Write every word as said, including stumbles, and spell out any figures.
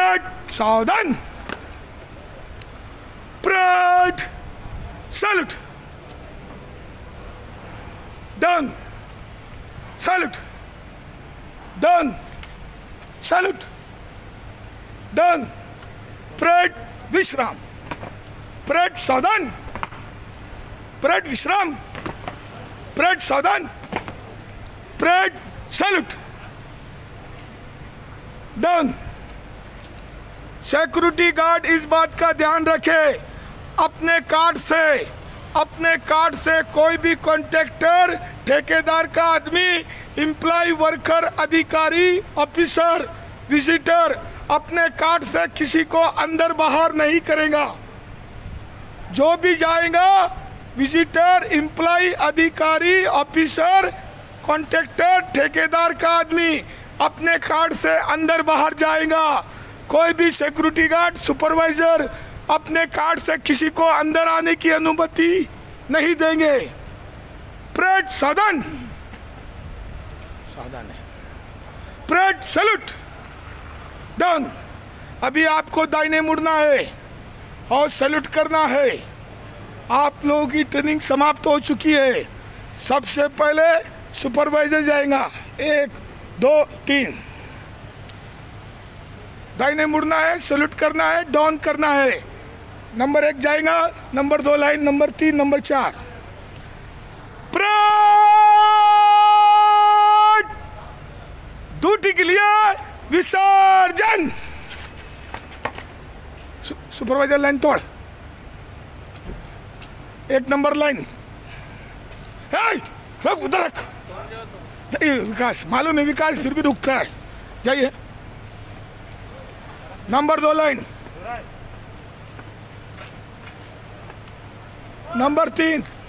Parade सावधान, parade salute, done, salute, done, salute, done, parade विश्राम, parade सावधान, parade विश्राम, परेड सावधान, parade salute, done. Security guard इस बात का ध्यान रखे, अपने कार्ड से अपने कार्ड से कोई भी कॉन्ट्रैक्टर, ठेकेदार का आदमी, एम्प्लॉय, वर्कर, अधिकारी, ऑफिसर, विजिटर अपने कार्ड से किसी को अंदर बाहर नहीं करेगा। जो भी जाएगा विजिटर, एम्प्लॉय, अधिकारी, ऑफिसर, कॉन्ट्रैक्टर, ठेकेदार का आदमी अपने कार्ड से अंदर बाहर जाएगा। कोई भी सिक्योरिटी गार्ड, सुपरवाइजर अपने कार्ड से किसी को अंदर आने की अनुमति नहीं देंगे। परेड सावधान, सावधान है, परेड सैल्यूट, डन। अभी आपको दाहिने मुड़ना है और सैल्यूट करना है। आप लोगों की ट्रेनिंग समाप्त हो चुकी है। सबसे पहले सुपरवाइजर जाएगा, एक दो तीन, दाहिने मुड़ना है, सैल्यूट करना है, डाउन करना है। नंबर एक जाएगा, नंबर दो लाइन, नंबर तीन, नंबर चार। परेड ड्यूटी के लिए विसर्जन। सु, सुपरवाइजर लाइन तोड़, एक नंबर लाइन, रख उधर रख। विकास मालूम है, विकास फिर भी रुकता है, जाइए। नंबर दो लाइन, नंबर तीन,